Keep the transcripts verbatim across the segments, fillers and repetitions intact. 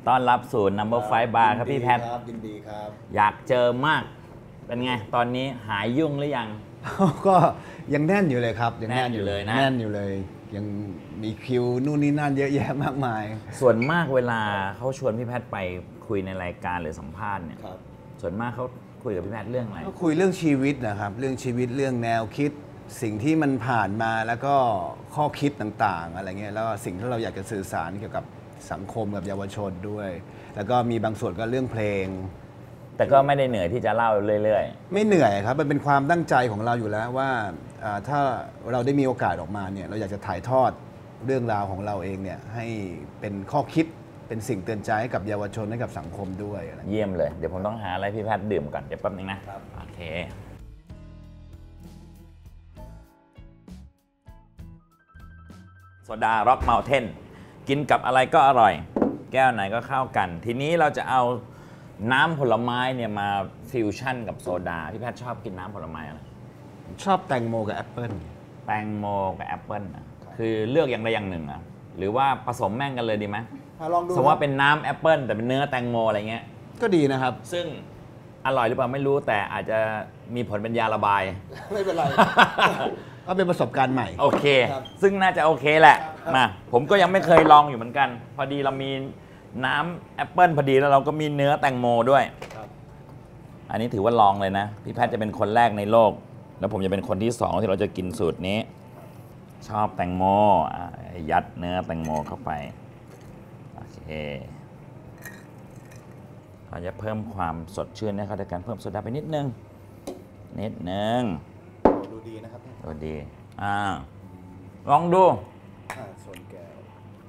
ต้อนรับศูนย์ Number ไฟว์ Bar ครับพี่แพทครับยินดีครับอยากเจอมากเป็นไงตอนนี้หายยุ่งหรือยังก็ยังแน่นอยู่เลยครับยังแน่นอยู่เลยนะแน่นอยู่เลยยังมีคิวนู่นนี่นั่นเยอะแยะมากมายส่วนมากเวลาเขาชวนพี่แพทไปคุยในรายการหรือสัมภาษณ์เนี่ยส่วนมากเขาคุยกับพี่แพทเรื่องอะไรก็คุยเรื่องชีวิตนะครับเรื่องชีวิตเรื่องแนวคิดสิ่งที่มันผ่านมาแล้วก็ข้อคิดต่างๆอะไรเงี้ยแล้วสิ่งที่เราอยากจะสื่อสารเกี่ยวกับสังคมกับเยาวชนด้วยแล้วก็มีบางส่วนก็เรื่องเพลงแต่ก็ไม่ได้เหนื่อยที่จะเล่าเรื่อยๆไม่เหนื่อยครับมันเป็นความตั้งใจของเราอยู่แล้วว่าถ้าเราได้มีโอกาสออกมาเนี่ยเราอยากจะถ่ายทอดเรื่องราวของเราเองเนี่ยให้เป็นข้อคิดเป็นสิ่งเตือนใจให้กับเยาวชนให้กับสังคมด้วยเยี่ยมเลยเดี๋ยวผมต้องหาอะไรพี่แพทย์ดื่มก่อนเดี๋ยวแป๊บนึงนะโอเคโซดาร็อกเมลเทนกินกับอะไรก็อร่อยแก้วไหนก็เข้ากันทีนี้เราจะเอาน้ำผลไม้เนี่ยมาฟิวชั่นกับโซดาพี่แพทย์ชอบกินน้ำผลไม้อะไรชอบแตงโมกับแอปเปิ้ลแตงโมกับแอปเปิ้ลคือเลือกอย่างใดอย่างหนึ่งอ่ะหรือว่าผสมแม่งกันเลยดีไหมลองดูสมมติว่าเป็นน้ำแอปเปิ้ลแต่เป็นเนื้อแตงโมอะไรเงี้ยก็ดีนะครับซึ่งอร่อยหรือเปล่าไม่รู้แต่อาจจะมีผลเป็นยาระบายไม่เป็นไรก็เป็นประสบการณ์ใหม่โอเคซึ่งน่าจะโอเคแหละมาผมก็ยังไม่เคยลองอยู่เหมือนกันพอดีเรามีน้ำแอปเปิ้ลพอดีแล้วเราก็มีเนื้อแตงโมด้วยอันนี้ถือว่าลองเลยนะพี่แพทย์จะเป็นคนแรกในโลกแล้วผมจะเป็นคนที่สองที่เราจะกินสูตรนี้ชอบแตงโมยัดเนื้อแตงโมเข้าไปโอเคเราจะเพิ่มความสดชื่นนะครับในการเพิ่มโซดาไปนิดนึงนิดนึงดูดีนะครับดูดีอ่าลองดูส่วนแก้ว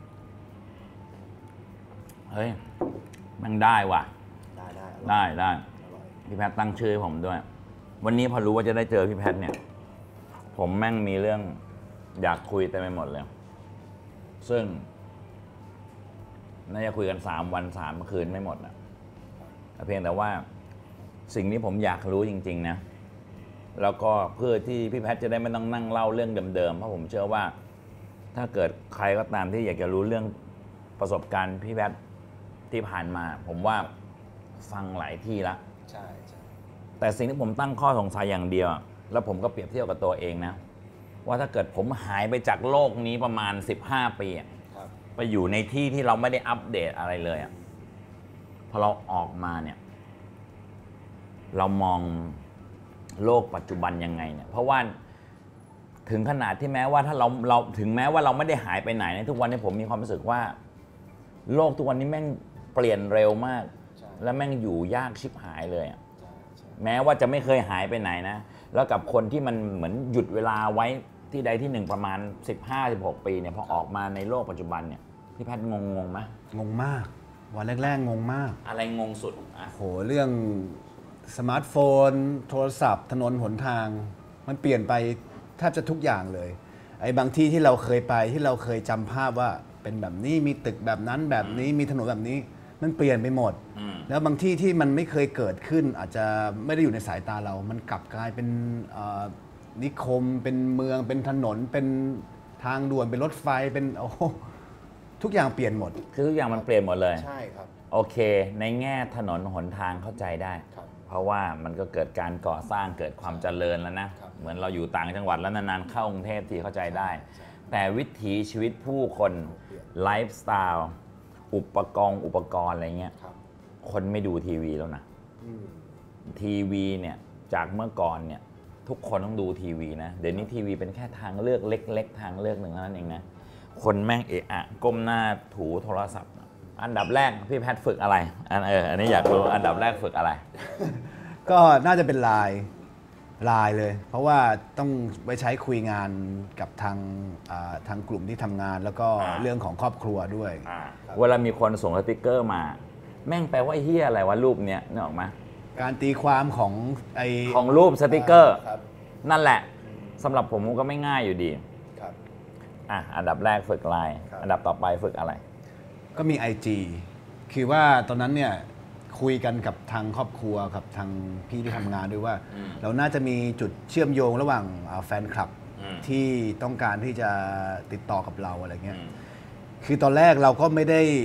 เฮ้ยมันได้ว่ะได้ได้ได้ได้พี่แพทย์ตั้งชื่อให้ผมด้วยวันนี้พอรู้ว่าจะได้เจอพี่แพทย์เนี่ยผมแม่งมีเรื่องอยากคุยเต็มไปหมดเลยซึ่งน่าจะคุยกันสามวันสามคืนไม่หมดนะเพียงแต่ว่าสิ่งนี้ผมอยากรู้จริงๆนะแล้วก็เพื่อที่พี่แพทย์จะได้ไม่ต้องนั่งเล่าเรื่องเดิมๆเพราะผมเชื่อว่าถ้าเกิดใครก็ตามที่อยากจะรู้เรื่องประสบการณ์พี่แพทย์ที่ผ่านมาผมว่าฟังหลายที่ละใช่ใช่แต่สิ่งที่ผมตั้งข้อสงสัยอย่างเดียวแล้วผมก็เปรียบเทียบกับตัวเองนะว่าถ้าเกิดผมหายไปจากโลกนี้ประมาณสิบห้าปีไปอยู่ในที่ที่เราไม่ได้อัปเดตอะไรเลยอ่ะพอเราออกมาเนี่ยเรามองโลกปัจจุบันยังไงเนี่ยเพราะว่าถึงขนาดที่แม้ว่าถ้าเราเราถึงแม้ว่าเราไม่ได้หายไปไหนในทุกวันนี้ผมมีความรู้สึกว่าโลกทุกวันนี้แม่งเปลี่ยนเร็วมากและแม่งอยู่ยากชิบหายเลยแม้ว่าจะไม่เคยหายไปไหนนะแล้วกับคนที่มันเหมือนหยุดเวลาไว้ที่ใดที่หนึ่งประมาณ สิบห้าถึงสิบหก ปีเนี่ยพอออกมาในโลกปัจจุบันเนี่ยพี่แพทย์งงงงไหมงงมากวันแรกๆงงมากอะไรงงสุดอ่ะโหเรื่องสมาร์ทโฟนโทรศัพท์ถนนหนทางมันเปลี่ยนไปแทบจะทุกอย่างเลยไอ้บางที่ที่เราเคยไปที่เราเคยจำภาพว่าเป็นแบบนี้มีตึกแบบนั้นแบบนี้มีถนนแบบนี้มันเปลี่ยนไปหมดแล้วบางที่ที่มันไม่เคยเกิดขึ้นอาจจะไม่ได้อยู่ในสายตาเรามันกลับกลายเป็นนิคมเป็นเมืองเป็นถนนเป็นทางด่วนเป็นรถไฟเป็นโอ้ทุกอย่างเปลี่ยนหมดคือทุกอย่างมันเปลี่ยนหมดเลยใช่ครับโอเคในแง่ถนนหนทางเข้าใจได้เพราะว่ามันก็เกิดการก่อสร้างเกิดความเจริญแล้วนะเหมือนเราอยู่ต่างจังหวัดแล้วนานๆเข้ากรุงเทพที่เข้าใจได้แต่วิถีชีวิตผู้คนไลฟ์สไตล์อุปกรณ์อุปกรณ์อะไรเงี้ยคนไม่ดูทีวีแล้วนะทีวีเนี่ยจากเมื่อก่อนเนี่ยทุกคนต้องดูทีวีนะเดี๋ยวนี้ทีวีเป็นแค่ทางเลือกเล็กๆทางเลือกหนึ่งเท่านั้นเองนะคนแม่งเอะอะก้มหน้าถูโทรศัพท์อันดับแรกพี่แพทย์ฝึกอะไรอันเอออันนี้อยากรู้อันดับแรกฝึกอะไรก็น่าจะเป็นไลน์ไลน์เลยเพราะว่าต้องไปใช้คุยงานกับทางทางกลุ่มที่ทำงานแล้วก็เรื่องของครอบครัวด้วยเวลามีคนส่งสติกเกอร์มาแม่งแปลว่าเฮียอะไรวะรูปเนี้ยนึกออกไหมการตีความของไอของรูปสติกเกอร์นั่นแหละสำหรับผมก็ไม่ง่ายอยู่ดีอ่ะอันดับแรกฝึกไลน์อันดับต่อไปฝึกอะไรก็มี ไอ จี คือว่าตอนนั้นเนี่ยคุยกันกับทางครอบครัวกับทางพี่ที่ทำงานด้วยว่าเราน่าจะมีจุดเชื่อมโยงระหว่างแฟนคลับที่ต้องการที่จะติดต่อกับเราอะไรเงี้ยคือตอนแรกเราก็ไม่ได้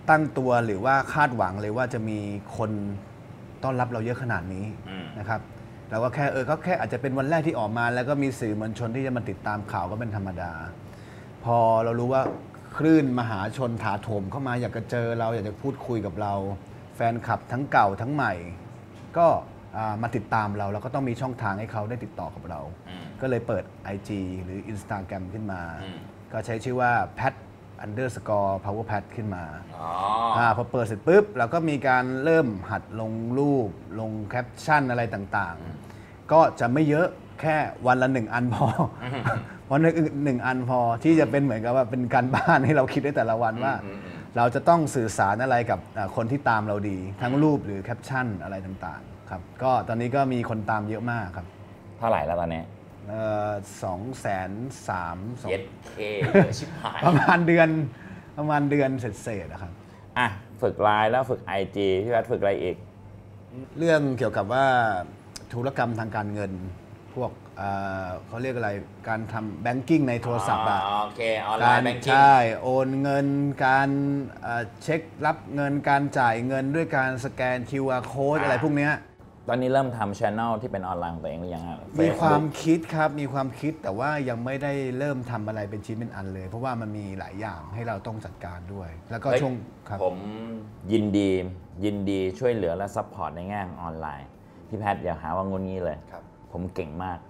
ตั้งตัวหรือว่าคาดหวังเลยว่าจะมีคนต้อนรับเราเยอะขนาดนี้นะครับเราก็แค่เออก็แค่อาจจะเป็นวันแรกที่ออกมาแล้วก็มีสื่อมวลชนที่จะมาติดตามข่าวก็เป็นธรรมดาพอเรารู้ว่าคลื่นมหาชนถาโถมเข้ามาอยากจะเจอเราอยากจะพูดคุยกับเราแฟนคลับทั้งเก่าทั้งใหม่ก็มาติดตามเราเราก็ต้องมีช่องทางให้เขาได้ติดต่อกับเราก็เลยเปิด ไอ จี หรือ Instagram ขึ้นมาก็ใช้ชื่อว่า pat underscore power pat ขึ้นมาอพอเปิดเสร็จปุ๊บเราก็มีการเริ่มหัดลงรูปลงแคปชั่นอะไรต่างๆก็จะไม่เยอะแค่วันละหนึ่งอันพอวันหนึ่งหนึ่งอันพอที่จะเป็นเหมือนกับว่าเป็นการบ้านให้เราคิดได้แต่ละวันว่าเราจะต้องสื่อสารอะไรกับคนที่ตามเราดีทั้งรูปหรือแคปชั่นอะไรต่างๆครับก็ตอนนี้ก็มีคนตามเยอะมากครับเท่าไหร่แล้วตอนนี้สองแสนสามเจ็ดเคชิบหายประมาณเดือนประมาณเดือนเศษๆนะครับอ่ะฝึกไลน์แล้วฝึก ไอ จี พี่แพทฝึกอะไรอีกเรื่องเกี่ยวกับว่าธุรกรรมทางการเงินพวกเขาเรียกอะไรการทำแบงกิ้งในโทรศัพท์อะโอเคออนไลน์แบงกิ้งใช่โอนเงินการเช็ครับเงินการจ่ายเงินด้วยการสแกน คิว อาร์ Code อะไรพวกนี้ตอนนี้เริ่มทำ channel ที่เป็นออนไลน์ของตัวเองหรือยังครับมีความคิดครับมีความคิดแต่ว่ายังไม่ได้เริ่มทำอะไรเป็นชิ้นเป็นอันเลยเพราะว่ามันมีหลายอย่างให้เราต้องจัดการด้วยแล้วก็ช่วงครับผมยินดียินดีช่วยเหลือและซัพพอร์ตในแง่ออนไลน์พี่แพทอย่าหาว่างุนงี้เลยผมเก่งมาก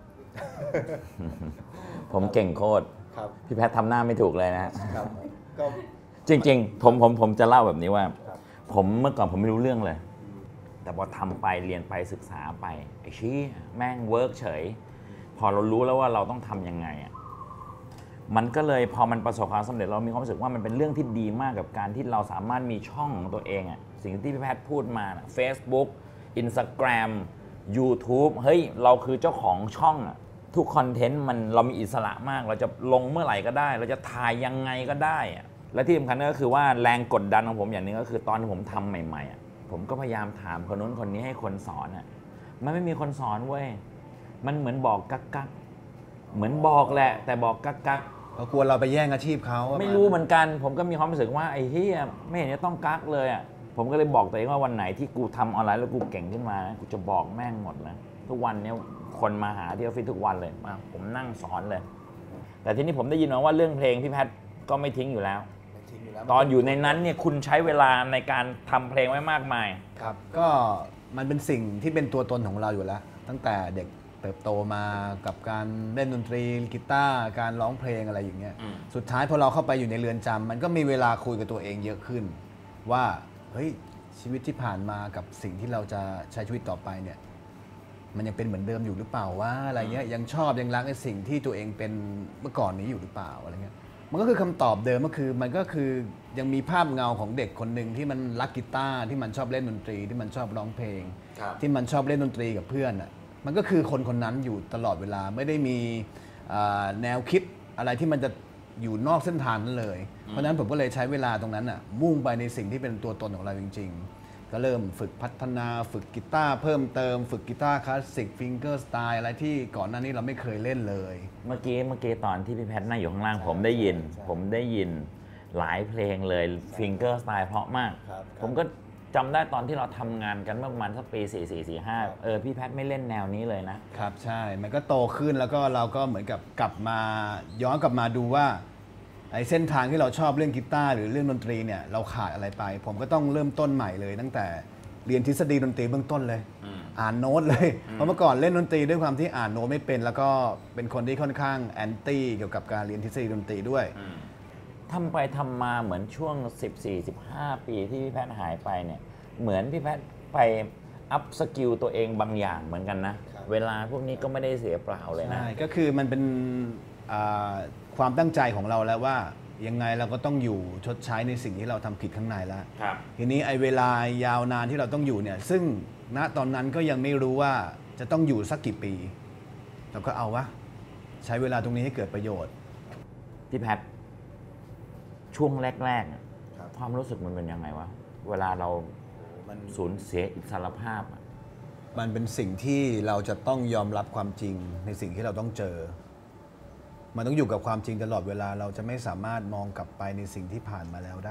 ผมเก่งโคตรพี่แพททำหน้าไม่ถูกเลยนะจริงๆผมผมผมจะเล่าแบบนี้ว่าผมเมื่อก่อนผมไม่รู้เรื่องเลยแต่พอทำไปเรียนไปศึกษาไปไอ้ชี้แม่งเวิร์กเฉยพอเรารู้แล้วว่าเราต้องทำยังไงอ่ะมันก็เลยพอมันประสบความสำเร็จเรามีความรู้สึกว่ามันเป็นเรื่องที่ดีมากกับการที่เราสามารถมีช่องของตัวเองอ่ะสิ่งที่พี่แพทพูดมา Facebook Instagram YouTube เฮ้ยเราคือเจ้าของช่องอ่ะทุกคอนเทนต์มันเรามีอิสระมากเราจะลงเมื่อไหร่ก็ได้เราจะถ่ายยังไงก็ได้อ่ะและที่สำคัญก็คือว่าแรงกดดันของผมอย่างนึงก็คือตอนที่ผมทำใหม่ๆอ่ะผมก็พยายามถามคนนู้นคนนี้ให้คนสอนอ่ะมันไม่มีคนสอนเว้ยมันเหมือนบอกกักกักเหมือนบอกแหละแต่บอกกักกักเขากลัวเราไปแย่งอาชีพเขาไม่รู้เหมือนกันผมก็มีความรู้สึกว่าไอ้เหี้ยไม่เห็นจะต้องกักเลยอ่ะผมก็เลยบอกตัวเองว่าวันไหนที่กูทำออนไลน์แล้วกูเก่งขึ้นมากูจะบอกแม่งหมดนะทุกวันนี้คนมาหาที่ออฟฟิศทุกวันเลยมาผมนั่งสอนเลยแต่ทีนี้ผมได้ยินมาว่าเรื่องเพลงพี่แพทก็ไม่ทิ้งอยู่แล้วตอนอยู่ในนั้นเนี่ยคุณใช้เวลาในการทำเพลงไว้มากมายครับก็มันเป็นสิ่งที่เป็นตัวตนของเราอยู่แล้วตั้งแต่เด็กเติบโตมากับการเล่นดนตรีกีตาร์การร้องเพลงอะไรอย่างเงี้ยสุดท้ายพอเราเข้าไปอยู่ในเรือนจำมันก็มีเวลาคุยกับตัวเองเยอะขึ้นว่าเฮ้ยชีวิตที่ผ่านมากับสิ่งที่เราจะใช้ชีวิตต่อไปเนี่ยมันยังเป็นเหมือนเดิมอยู่หรือเปล่าว่าอะไรเงี้ยยังชอบยังรักในสิ่งที่ตัวเองเป็นเมื่อก่อนนี้อยู่หรือเปล่าอะไรเงี้ยมันก็คือคำตอบเดิมก็คือมันก็คือยังมีภาพเงาของเด็กคนหนึ่งที่มันรักกีตาร์ที่มันชอบเล่นดนตรีที่มันชอบร้องเพลงที่มันชอบเล่นดนตรีกับเพื่อนอ่ะมันก็คือคนคนนั้นอยู่ตลอดเวลาไม่ได้มีแนวคิดอะไรที่มันจะอยู่นอกเส้นทางนั้นเลยเพราะฉะนั้นผมก็เลยใช้เวลาตรงนั้นอ่ะมุ่งไปในสิ่งที่เป็นตัวตนของเราจริงๆก็เริ่มฝึกพัฒนาฝึกกีตาร์เพิ่มเติมฝึกกีตาร์คลาสสิกฟิงเกอร์สไตล์อะไรที่ก่อนหน้านี้เราไม่เคยเล่นเลยเมื่อกี้เมื่อกี้ตอนที่พี่แพทนั่งอยู่ข้างล่างผมได้ยินผมได้ยินหลายเพลงเลยฟิงเกอร์สไตล์เพราะมากผมก็จำได้ตอนที่เราทำงานกันเมื่อประมาณสักปีสี่ สี่ สี่ ห้าเออพี่แพทไม่เล่นแนวนี้เลยนะครับใช่มันก็โตขึ้นแล้วก็เราก็เหมือนกับกลับมาย้อนกลับมาดูว่าไอ้เส้นทางที่เราชอบเรื่องกีตาร์หรือเรื่องดนตรีเนี่ยเราขาดอะไรไปผมก็ต้องเริ่มต้นใหม่เลยตั้งแต่เรียนทฤษฎีดนตรีเบื้องต้นเลยอ่านโน้ตเลยเพราะเมื่อก่อนเล่นดนตรีด้วยความที่อ่านโน้ตไม่เป็นแล้วก็เป็นคนที่ค่อนข้างแอนตี้เกี่ยวกับการเรียนทฤษฎีดนตรีด้วยทำไปทำมาเหมือนช่วง สิบสี่ สิบห้า ปีที่พี่แพทหายไปเนี่ยเหมือนพี่แพทไปอัพสกิลตัวเองบางอย่างเหมือนกันนะเวลาพวกนี้ก็ไม่ได้เสียเปล่าเลยนะใช่ก็คือมันเป็นความตั้งใจของเราแล้วว่ายังไงเราก็ต้องอยู่ชดใช้ในสิ่งที่เราทำผิดข้างในแล้วทีนี้ไอ้เวลายาวนานที่เราต้องอยู่เนี่ยซึ่งณตอนนั้นก็ยังไม่รู้ว่าจะต้องอยู่สักกี่ปีเราก็เอาวะใช้เวลาตรงนี้ให้เกิดประโยชน์พี่แพทช่วงแรกๆความรู้สึกมันเป็นยังไงวะเวลาเราสูญเสียอิสรภาพมันเป็นสิ่งที่เราจะต้องยอมรับความจริงในสิ่งที่เราต้องเจอมันต้องอยู่กับความจริงตลอดเวลาเราจะไม่สามารถมองกลับไปในสิ่งที่ผ่านมาแล้วได้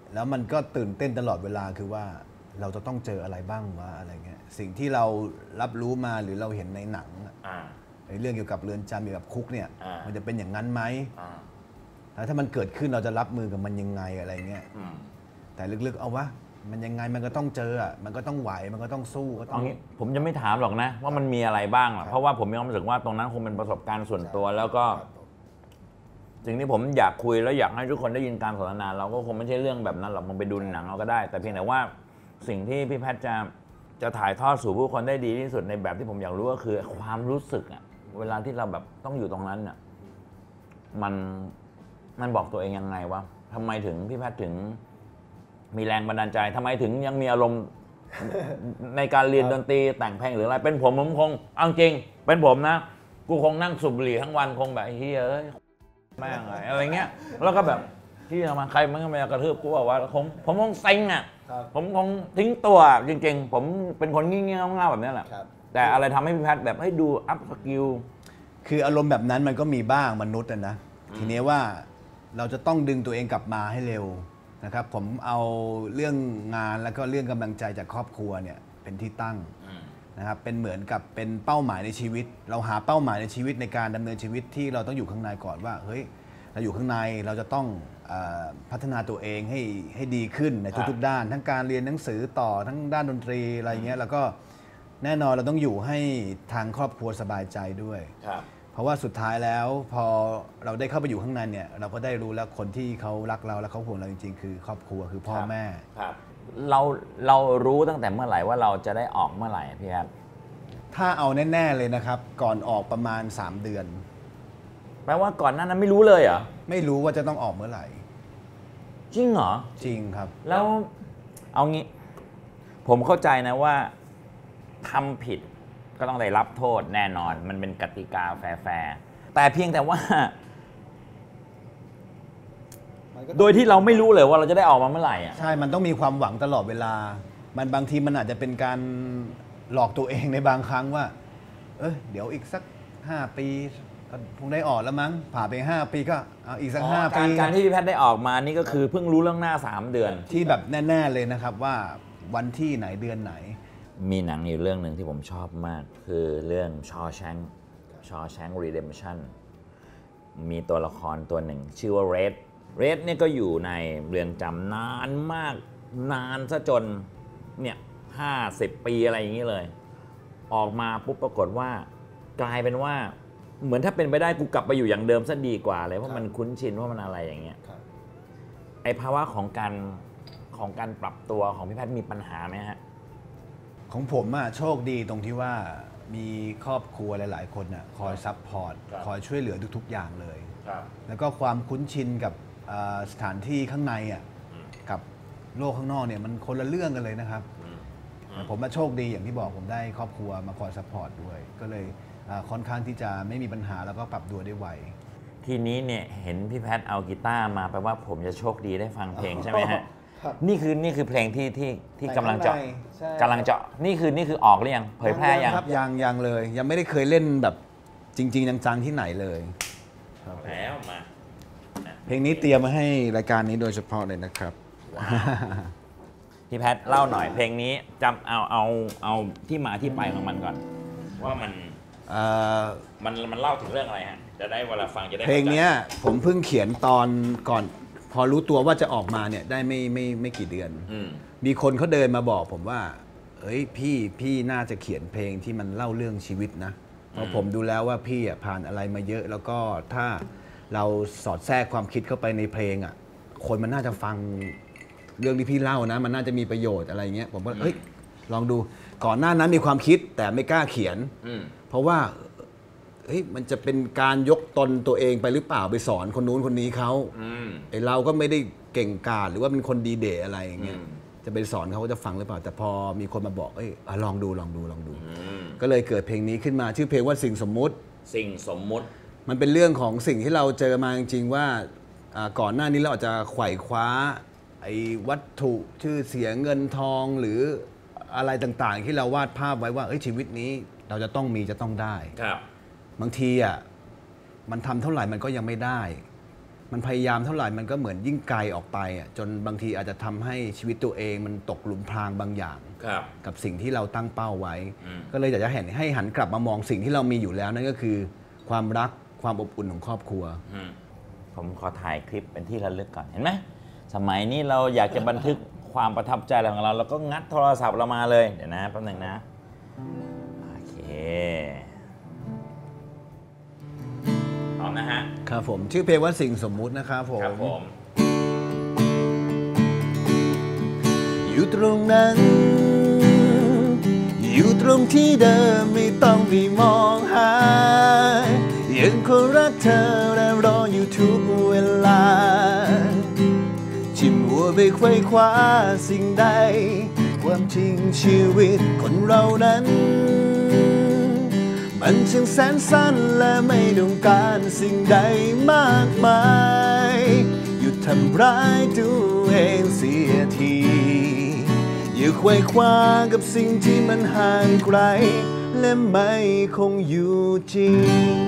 แล้วมันก็ตื่นเต้นตลอดเวลาคือว่าเราจะต้องเจออะไรบ้างวะอะไรเงี้ยสิ่งที่เรารับรู้มาหรือเราเห็นในหนังในเรื่องเกี่ยวกับเรือนจำเกี่ยวกับคุกเนี่ยมันจะเป็นอย่างนั้นไหมแล้วถ้ามันเกิดขึ้นเราจะรับมือกับมันยังไงอะไรเงี้ยแต่ลึกๆเอาวะมันยังไงมันก็ต้องเจออ่ะมันก็ต้องไหวมันก็ต้องสู้ก็ต้องผมจะไม่ถามหรอกนะว่ามันมีอะไรบ้างเพราะว่าผมมีความรู้สึกว่าตรงนั้นคงเป็นประสบการณ์ส่วนตัวแล้วก็สิ่งที่ผมอยากคุยแล้วอยากให้ทุกคนได้ยินการสนทนาเราก็คงไม่ใช่เรื่องแบบนั้นหรอกมันไปดูหนังเราก็ได้แต่เพียงแต่ว่าสิ่งที่พี่แพทย์จะจะถ่ายทอดสู่ผู้คนได้ดีที่สุดในแบบที่ผมอยากรู้ก็คือความรู้สึกอะเวลาที่เราแบบต้องอยู่ตรงนั้นเนี่ยมันมันบอกตัวเองยังไงวะทำไมถึงพี่แพทย์ถึงมีแรงบันดาลใจทำไมถึงยังมีอารมณ์ ในการเรียนดนตรีแต่งเพลงหรืออะไรเป็นผมผมคงเอาจริงเป็นผมนะกูคงนั่งสูบบุหรี่ทั้งวันคงแบบเฮ้ยแม่งอะไรเงี้ยแล้วก็แบบที่มาใครมันก็มากระทืบกูว่าคงผมคงเซ็งอ่ะผมคงทิ้งตัวจริงๆผมเป็นคนงี่เง่าเง่าแบบนี้แหละแต่อะไรทำให้พี่แพทย์แบบให้ดูอัพสกิลคืออารมณ์แบบนั้นมันก็มีบ้างมนุษย์นะทีนี้ว่าเราจะต้องดึงตัวเองกลับมาให้เร็วนะครับผมเอาเรื่องงานแล้วก็เรื่องกำลังใจจากครอบครัวเนี่ยเป็นที่ตั้งนะครับเป็นเหมือนกับเป็นเป้าหมายในชีวิตเราหาเป้าหมายในชีวิตในการดำเนินชีวิตที่เราต้องอยู่ข้างในก่อนว่าเฮ้ยเราอยู่ข้างในเราจะต้องพัฒนาตัวเองให้ให้ดีขึ้นในทุกๆด้านทั้งการเรียนหนังสือต่อทั้งด้านดนตรีอะไรเงี้ยแล้วก็แน่นอนเราต้องอยู่ให้ทางครอบครัวสบายใจด้วยเพราะว่าสุดท้ายแล้วพอเราได้เข้าไปอยู่ข้างในเนี่ยเราก็ได้รู้แล้วคนที่เขารักเราและเขาห่วงเราจริงๆคือครอบครัวคือพ่อแม่เราเรารู้ตั้งแต่เมื่อไหร่ว่าเราจะได้ออกเมื่อไหร่พี่แอดถ้าเอาแน่ๆเลยนะครับก่อนออกประมาณสามเดือนแปลว่าก่อนหน้านั้นไม่รู้เลยเหรอไม่รู้ว่าจะต้องออกเมื่อไหร่จริงเหรอจริงครับแล้วเอางี้ผมเข้าใจนะว่าทำผิดก็ต้องได้รับโทษแน่นอนมันเป็นกติกาแฟร์แต่เพียงแต่ว่าโดยที่เราไม่รู้เลยว่าเราจะได้ออกมาเมื่อไหร่อ่ะใช่มันต้องมีความหวังตลอดเวลามันบางทีมันอาจจะเป็นการหลอกตัวเองในบางครั้งว่าเออเดี๋ยวอีกสักห้าปีคงได้ออกแล้วมั้งผ่านไปห้าปีก็เอาอีกสักห้าปีการที่พี่แพทย์ได้ออกมานี่ก็คือเพิ่งรู้เรื่องหน้าสามเดือนที่แบบแน่ๆเลยนะครับว่าวันที่ไหนเดือนไหนมีหนังอยู่เรื่องหนึ่งที่ผมชอบมากคือเรื่อง Shawshank Shawshank Redemption มีตัวละครตัวหนึ่งชื่อว่า Red Red เนี่ยก็อยู่ในเรือนจำนานมากนานซะจนเนี่ยห้าสิบปีอะไรอย่างนี้เลยออกมาปุ๊บปรากฏว่ากลายเป็นว่าเหมือนถ้าเป็นไปได้กูกลับไปอยู่อย่างเดิมซะดีกว่าเลยเพราะมันคุ้นชินว่ามันอะไรอย่างเงี้ยไอภาวะของการของการปรับตัวของพี่แพทย์มีปัญหาไหมฮะของผมอะโชคดีตรงที่ว่ามีครอบครัวหลายๆคนอะคอยซัพพอร์ตคอยช่วยเหลือทุกๆอย่างเลยแล้วก็ความคุ้นชินกับสถานที่ข้างในอะกับโลกข้างนอกเนี่ยมันคนละเรื่องกันเลยนะครับผมมาโชคดีอย่างที่บอกผมได้ครอบครัวมาคอยซัพพอร์ตด้วยก็เลยค่อนข้างที่จะไม่มีปัญหาแล้วก็ปรับตัวได้ไวทีนี้เนี่ยเห็นพี่แพทย์เอากีตาร์มาแปลว่าผมจะโชคดีได้ฟังเพลงใช่ไหมฮะนี่คือนี่คือเพลงที่ที่ที่กำลังจะกำลังจะนี่คือนี่คือออกหรือยังเผยแพร่ยังครับยังยังเลยยังไม่ได้เคยเล่นแบบจริงๆจังๆที่ไหนเลยแล้วมาเพลงนี้เตรียมมาให้รายการนี้โดยเฉพาะเลยนะครับพี่แพทย์เล่าหน่อยเพลงนี้จำเอาเอาเอาที่มาที่ไปของมันก่อนว่ามันมันมันเล่าถึงเรื่องอะไรฮะจะได้เวลาฟังจะได้เพลงนี้ผมเพิ่งเขียนตอนก่อนพอรู้ตัวว่าจะออกมาเนี่ยได้ไม่ไม่ไม่กี่เดือนมีคนเขาเดินมาบอกผมว่าเอ้ยพี่พี่น่าจะเขียนเพลงที่มันเล่าเรื่องชีวิตนะเพราะผมดูแล้วว่าพี่ผ่านอะไรมาเยอะแล้วก็ถ้าเราสอดแทรกความคิดเข้าไปในเพลงอ่ะคนมันน่าจะฟังเรื่องที่พี่เล่านะมันน่าจะมีประโยชน์อะไรเงี้ยผมว่าเอ้ยลองดูก่อนหน้านั้นมีความคิดแต่ไม่กล้าเขียนเพราะว่าเฮ้ยมันจะเป็นการยกตนตัวเองไปหรือเปล่าไปสอนคนนู้นคนนี้เขาไอเราก็ไม่ได้เก่งกาจหรือว่าเป็นคนดีเด่อะไรอย่างเงี้ยจะไปสอนเขาจะฟังหรือเปล่าแต่พอมีคนมาบอกเอ้ยลองดูลองดูลองดูก็เลยเกิดเพลงนี้ขึ้นมาชื่อเพลงว่าสิ่งสมมุติสิ่งสมมุติมันเป็นเรื่องของสิ่งที่เราเจอมาจริงๆว่าก่อนหน้านี้เราอาจจะไขว่คว้าไอ้วัตถุชื่อเสียงเงินทองหรืออะไรต่างๆที่เราวาดภาพไว้ว่าเอ้ยชีวิตนี้เราจะต้องมีจะต้องได้ครับบางทีอ่ะมันทำเท่าไหร่มันก็ยังไม่ได้มันพยายามเท่าไหร่มันก็เหมือนยิ่งไกลออกไปอ่ะจนบางทีอาจจะทำให้ชีวิตตัวเองมันตกหลุมพรางบางอย่างกับสิ่งที่เราตั้งเป้าไว้ก็เลยอยากจะเห็นให้หันกลับมามองสิ่งที่เรามีอยู่แล้วนั่นก็คือความรักความอบอุ่นของครอบครัวผมขอถ่ายคลิปเป็นที่ระลึกก่อนเห็นไหมสมัยนี้เราอยากจะบันทึกความประทับใจของเราเราก็งัดโทรศัพท์เรามาเลยเดี๋ยวนะแป๊บหนึ่งนะโอเคพร้อมนะฮะครับผมชื่อเพลงว่าสิ่งสมมุตินะครับผมครับผมอยู่ตรงนั้นอยู่ตรงที่เดิมไม่ต้องไปมองหายังคงรักเธอและรออยู่ทุกเวลาที่มัวไปไขว้คว้าสิ่งใดความจริงชีวิตคนเรานั้นมันช่างแสนสั้นและไม่ต้องการสิ่งใดมากมายหยุดทำร้ายตัวเองเสียทีอย่าไขว้คว้ากับสิ่งที่มันห่างไกลและไม่คงอยู่จริง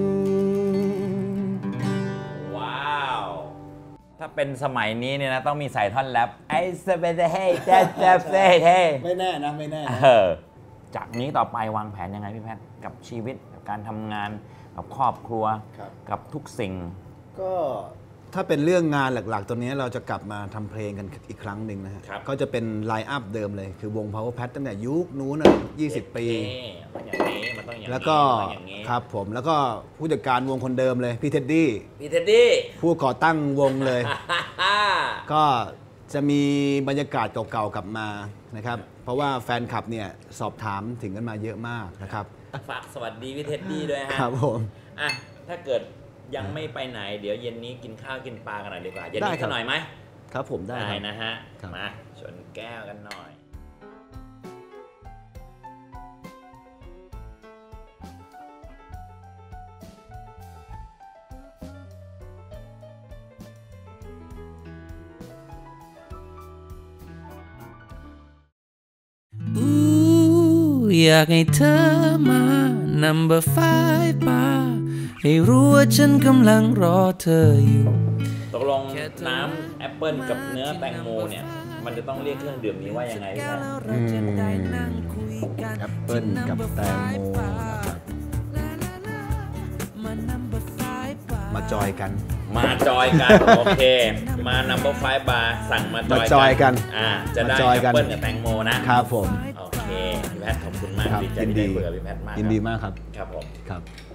ว้าวถ้าเป็นสมัยนี้เนี่ยนะต้องมีใส่ท่อนแรปไอ้เซเบเฮ้เจเจเฮ้ไม่แน่นะไม่แน่จากนี้ต่อไปวางแผนยังไงพี่แพทย์กับชีวิตกับการทำงานกับครอบครัวกับทุกสิ่งก็ถ้าเป็นเรื่องงานหลักๆตัวนี้เราจะกลับมาทำเพลงกันอีกครั้งหนึ่งนะฮะก็จะเป็นไลน์อัพเดิมเลยคือวง Power Pat ตั้งแต่ยุคนู้นอ่ะยี่สิบปีมันอย่างนี้มันต้องอย่างนี้แล้วก็ครับผมแล้วก็ผู้จัดการวงคนเดิมเลยพี่เท็ดดี้พี่เท็ดดี้ผู้ก่อตั้งวงเลย ก็จะมีบรรยากาศเก่าๆกลับมานะครับเพราะว่าแฟนคลับเนี่ยสอบถามถึงกันมาเยอะมากนะครับฝากสวัสดีพี่เท็ดดี้ด้วยฮะครับผมอ่ะถ้าเกิดยังไม่ไปไหนเดี๋ยวเย็นนี้กินข้าวกินปลากันหน่อยดีกว่าเย็นนี้กันหน่อยไหมครับผมได้ได้นะฮะมาชนแก้วกันหน่อยอยากให้เธอมา number five ป่าให้รู้ว่าฉันกำลังรอเธออยู่ตกลงน้ำแอปเปิลกับเนื้อแตงโมเนี่ยมันจะต้องเรียกเครื่องดื่มนี้ว่ายังไงครับแอปเปิลกับแตงโมมาจอยกันมาจอยกันโอเคมา number five bar สั่งมาจอยกันอ่าจะได้แอปเปิลกับแตงโมนะครับผมโอเคพี่แพทขอบคุณมากดีใจที่ได้คุยกับพี่แพทมากยินดีมากครับครับผมครับ